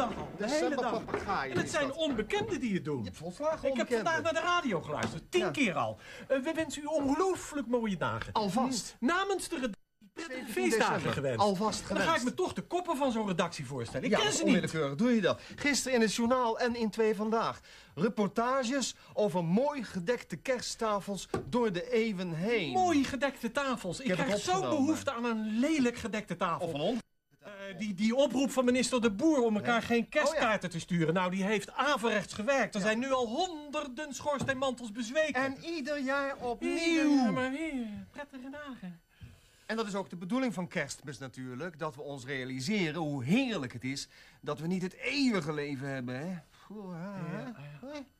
dag al. De hele dag. En het zijn onbekenden die het doen. Volslagen Ik heb vandaag naar de radio geluisterd. 10 keer al. We wensen u ongelooflijk mooie dagen. Alvast. Namens de redactie prettige feestdagen gewenst. Alvast gewenst. En dan ga ik me toch de koppen van zo'n redactie voorstellen. Ik ken ze niet. Onwillekeurig doe je dat. Gisteren in het journaal en in 2 Vandaag. Reportages over mooi gedekte kersttafels door de eeuwen heen. Mooi gedekte tafels. Ik krijg zo behoefte aan een lelijk gedekte tafel. Of een hond. Die oproep van minister De Boer om elkaar geen kerstkaarten te sturen. Nou, die heeft averechts gewerkt. Er zijn nu al honderden schoorsteenmantels bezweken. En ieder jaar opnieuw. Ja, maar weer. Prettige dagen. En dat is ook de bedoeling van Kerstmis natuurlijk. Dat we ons realiseren hoe heerlijk het is dat we niet het eeuwige leven hebben, hè?